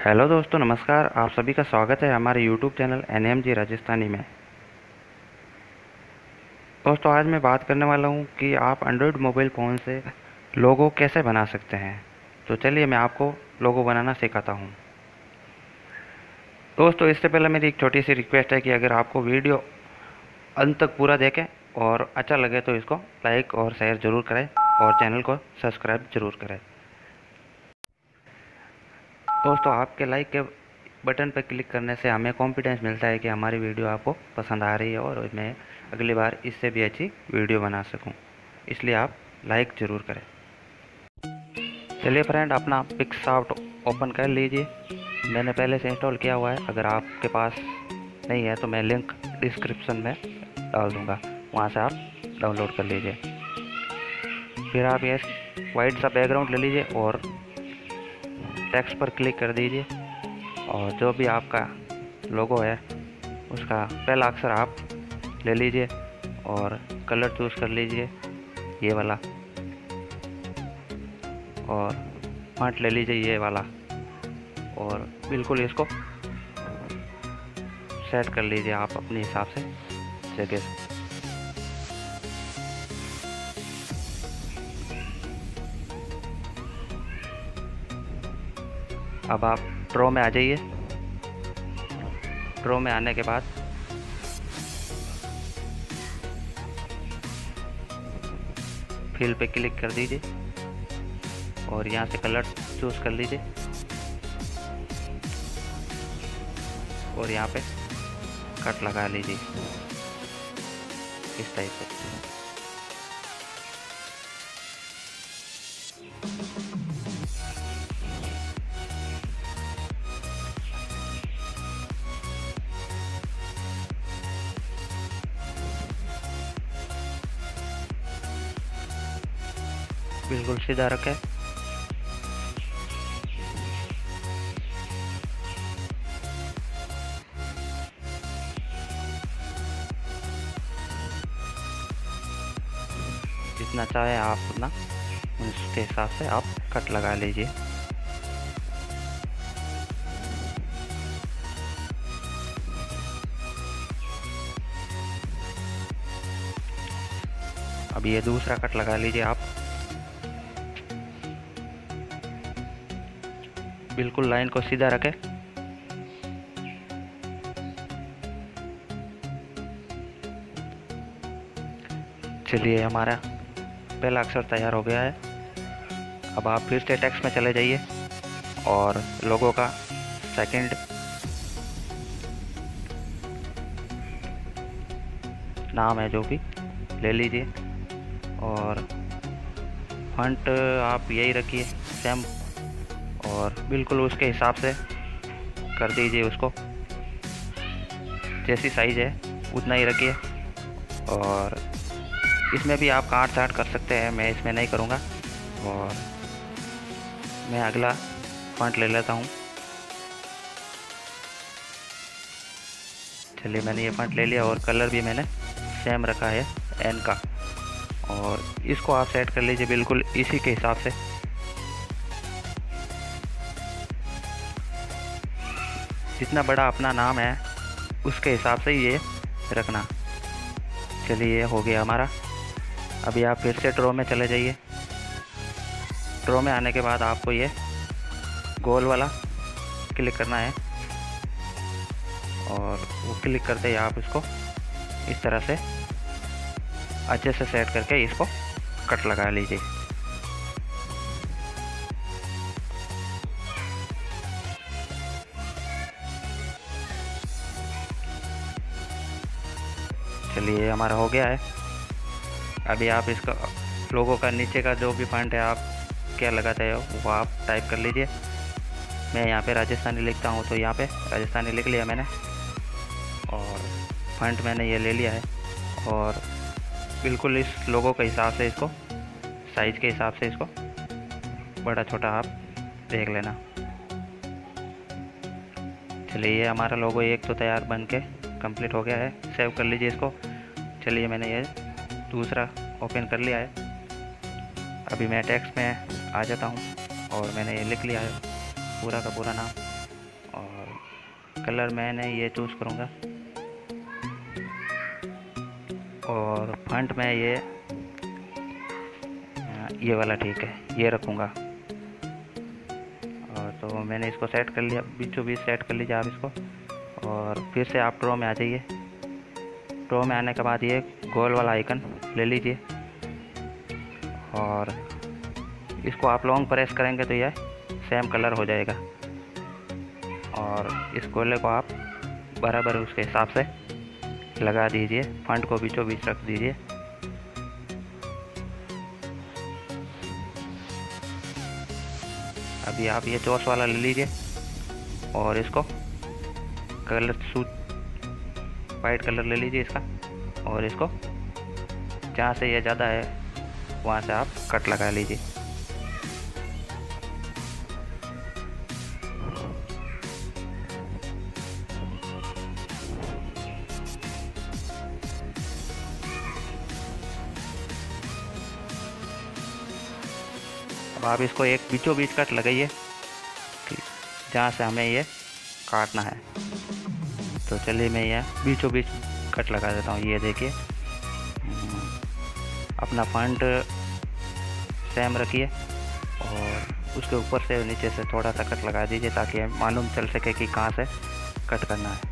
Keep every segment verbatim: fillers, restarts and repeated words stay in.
Hello दोस्तों, नमस्कार। आप सभी का स्वागत है हमारे YouTube channel N M G Rajasthani में। दोस्तों, आज मैं बात करने वाला हूं कि आप एंड्रॉयड मोबाइल फ़ोन से लोगो कैसे बना सकते हैं। तो चलिए मैं आपको लोगो बनाना सिखाता हूं। दोस्तों, इससे पहले मेरी एक छोटी सी रिक्वेस्ट है कि अगर आपको वीडियो अंत तक पूरा देखें और अच्छा लगे तो इसको लाइक और शेयर ज़रूर करें और चैनल को सब्सक्राइब ज़रूर करें। दोस्तों, आपके लाइक के बटन पर क्लिक करने से हमें कॉन्फिडेंस मिलता है कि हमारी वीडियो आपको पसंद आ रही है और मैं अगली बार इससे भी अच्छी वीडियो बना सकूं। इसलिए आप लाइक ज़रूर करें। चलिए फ्रेंड, अपना पिक्सआर्ट ओपन कर लीजिए। मैंने पहले से इंस्टॉल किया हुआ है। अगर आपके पास नहीं है तो मैं लिंक डिस्क्रिप्शन में डाल दूँगा, वहाँ से आप डाउनलोड कर लीजिए। फिर आप ये वाइट सा बैकग्राउंड ले लीजिए और टेक्स्ट पर क्लिक कर दीजिए और जो भी आपका लोगो है उसका पहला अक्षर आप ले लीजिए और कलर चूज़ कर लीजिए ये वाला, और फॉन्ट ले लीजिए ये वाला और बिल्कुल इसको सेट कर लीजिए आप अपने हिसाब से जगह से। अब आप ड्रॉ में आ जाइए। ड्रॉ में आने के बाद फिल पे क्लिक कर दीजिए और यहाँ से कलर चूज़ कर लीजिए और यहाँ पे कट लगा लीजिए इस टाइप से। बिल्कुल सीधा रखें। जितना चाहे आप उतना उसके हिसाब से आप कट लगा लीजिए। अब ये दूसरा कट लगा लीजिए आप। बिल्कुल लाइन को सीधा रखें। चलिए, हमारा पहला अक्षर तैयार हो गया है। अब आप फिर से टेक्स्ट में चले जाइए और लोगो का सेकंड नाम है जो भी ले लीजिए और फॉन्ट आप यही रखिए सेम और बिल्कुल उसके हिसाब से कर दीजिए उसको। जैसी साइज़ है उतना ही रखिए और इसमें भी आप काट छाट कर सकते हैं, मैं इसमें नहीं करूँगा। और मैं अगला फॉन्ट ले लेता हूँ। चलिए, मैंने ये फॉन्ट ले लिया और कलर भी मैंने सेम रखा है एन का, और इसको आप सेट कर लीजिए बिल्कुल इसी के हिसाब से। जितना बड़ा अपना नाम है उसके हिसाब से ये रखना। चलिए, ये हो गया हमारा। अभी आप फिर से ड्रॉ में चले जाइए। ड्रॉ में आने के बाद आपको ये गोल वाला क्लिक करना है और वो क्लिक करते ही आप इसको इस तरह से अच्छे से सेट करके इसको कट लगा लीजिए। चलिए, हमारा हो गया है। अभी आप इसका लोगों का नीचे का जो भी फॉन्ट है आप क्या लगाते हो वो आप टाइप कर लीजिए। मैं यहाँ पे राजस्थानी लिखता हूँ तो यहाँ पे राजस्थानी लिख लिया मैंने और फॉन्ट मैंने ये ले लिया है और बिल्कुल इस लोगों के हिसाब से इसको साइज़ के हिसाब से इसको बड़ा छोटा आप देख लेना। चलिए, ये हमारा लोगो एक तो तैयार बन के कंप्लीट हो गया है। सेव कर लीजिए इसको। चलिए, मैंने ये दूसरा ओपन कर लिया है। अभी मैं टेक्स्ट में आ जाता हूँ और मैंने ये लिख लिया है पूरा का पूरा नाम। और कलर मैंने ये चूज़ करूँगा और फंट में ये ये वाला ठीक है, ये रखूँगा। और तो मैंने इसको सेट कर लिया, बीचों बीच सेट कर लीजिए आप इसको। और फिर से आप ड्रॉ में आ जाइए। ड्रॉ में आने के बाद ये गोल वाला आइकन ले लीजिए और इसको आप लॉन्ग प्रेस करेंगे तो यह सेम कलर हो जाएगा। और इस गोले को आप बराबर उसके हिसाब से लगा दीजिए, फंट को बीचों बीच रख दीजिए। अभी आप ये चौस वाला ले लीजिए और इसको कलर सूट वाइट कलर ले लीजिए इसका, और इसको जहाँ से ये ज़्यादा है वहाँ से आप कट लगा लीजिए। अब आप इसको एक बीचों बीच कट लगाइए जहाँ से हमें ये काटना है। तो चलिए मैं ये बीचों बीच कट लगा देता हूँ। ये देखिए, अपना फंट सेम रखिए और उसके ऊपर से नीचे से थोड़ा सा कट लगा दीजिए ताकि मालूम चल सके कि कहाँ से कट करना है।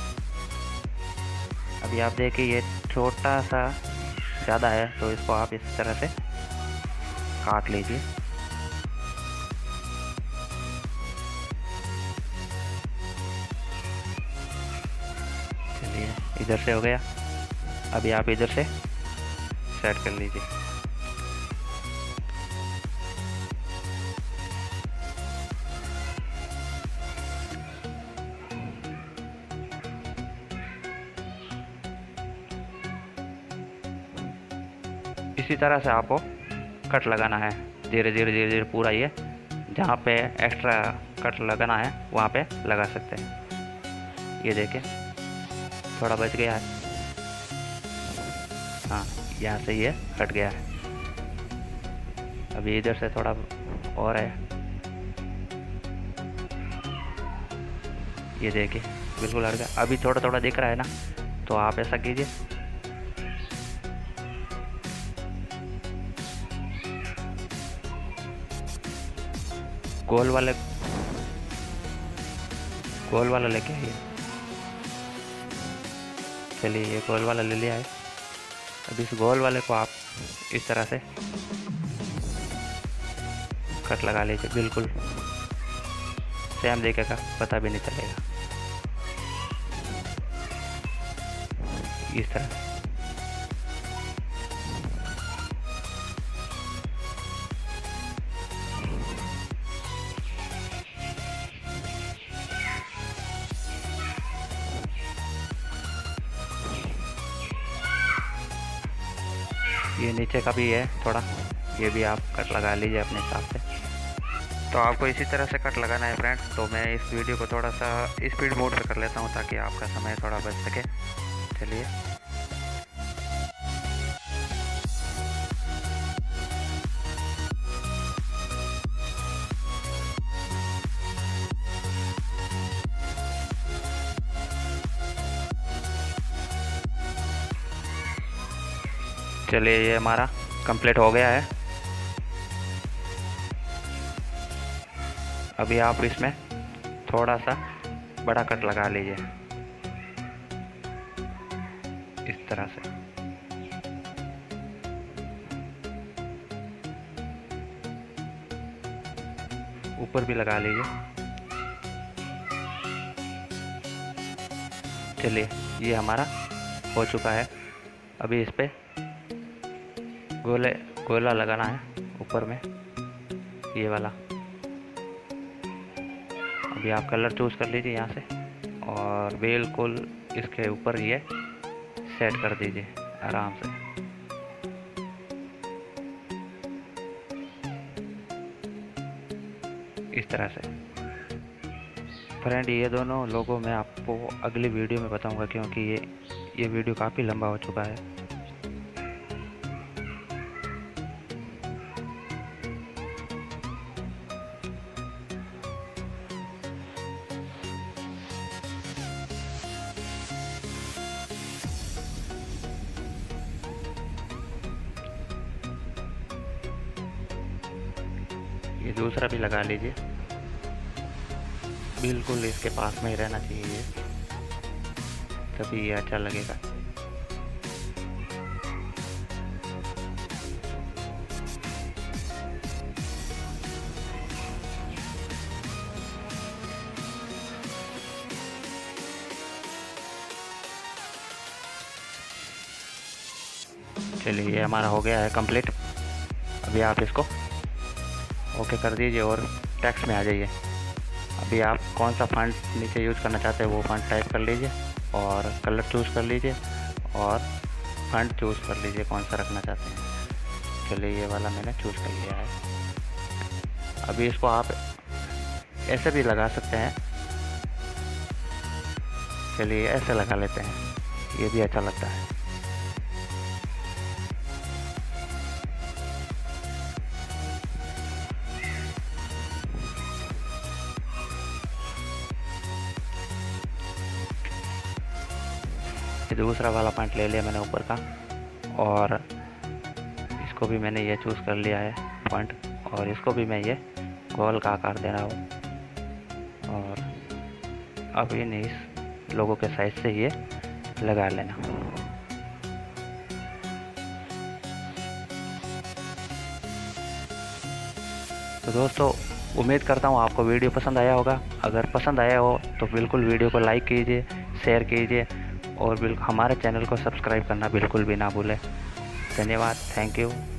अभी आप देखिए ये छोटा सा ज़्यादा है तो इसको आप इस तरह से काट लीजिए। चलिए इधर से हो गया। अभी आप इधर से सेट कर लीजिए। इसी तरह से आपको कट लगाना है, धीरे धीरे धीरे धीरे पूरा ये जहाँ पे एक्स्ट्रा कट लगाना है वहाँ पे लगा सकते हैं। ये देखिए थोड़ा बच गया है, हाँ यहाँ से ये कट गया है। अभी इधर से थोड़ा और है, ये देखिए बिल्कुल हट गया। अभी थोड़ा थोड़ा दिख रहा है ना, तो आप ऐसा कीजिए, गोल वाले गोल वाला लेके आइए। चलिए ये गोल वाला ले लिया है। अब इस गोल वाले को आप इस तरह से कट लगा लीजिए, बिल्कुल सेम दिखेगा, पता भी नहीं चलेगा। इस तरह ये नीचे का भी है थोड़ा, ये भी आप कट लगा लीजिए अपने हिसाब से। तो आपको इसी तरह से कट लगाना है फ्रेंड। तो मैं इस वीडियो को थोड़ा सा स्पीड मोड पे कर लेता हूँ ताकि आपका समय थोड़ा बच सके। चलिए चलिए ये हमारा कंप्लीट हो गया है। अभी आप इसमें थोड़ा सा बड़ा कट लगा लीजिए इस तरह से। ऊपर भी लगा लीजिए। चलिए ये हमारा हो चुका है। अभी इस पे गोले गोला लगाना है ऊपर में, ये वाला। अभी आप कलर चूज़ कर लीजिए यहाँ से और बिल्कुल इसके ऊपर ये सेट कर दीजिए आराम से। इस तरह से फ्रेंड, ये दोनों लोगों मैं आपको अगली वीडियो में बताऊंगा क्योंकि ये ये वीडियो काफ़ी लंबा हो चुका है। ये दूसरा भी लगा लीजिए, बिल्कुल इसके पास में ही रहना चाहिए, तभी ये अच्छा लगेगा। चलिए ये हमारा हो गया है कंप्लीट। अभी आप इसको ओके कर दीजिए और टेक्स्ट में आ जाइए। अभी आप कौन सा फॉन्ट नीचे यूज़ करना चाहते हैं वो फॉन्ट टाइप कर लीजिए और कलर चूज़ कर लीजिए और फॉन्ट चूज़ कर लीजिए कौन सा रखना चाहते हैं। चलिए ये वाला मैंने चूज़ कर लिया है। अभी इसको आप ऐसे भी लगा सकते हैं। चलिए ऐसे लगा लेते हैं, ये भी अच्छा लगता है। ये दूसरा वाला पॉइंट ले लिया मैंने ऊपर का और इसको भी मैंने ये चूज़ कर लिया है पॉइंट, और इसको भी मैं ये गोल का आकार दे रहा हूँ। और अब इन इस लोगों के साइज से ये लगा लेना। तो दोस्तों उम्मीद करता हूँ आपको वीडियो पसंद आया होगा। अगर पसंद आया हो तो बिल्कुल वीडियो को लाइक कीजिए, शेयर कीजिए और बिल्कुल हमारे चैनल को सब्सक्राइब करना बिल्कुल भी ना भूलें। धन्यवाद, थैंक यू।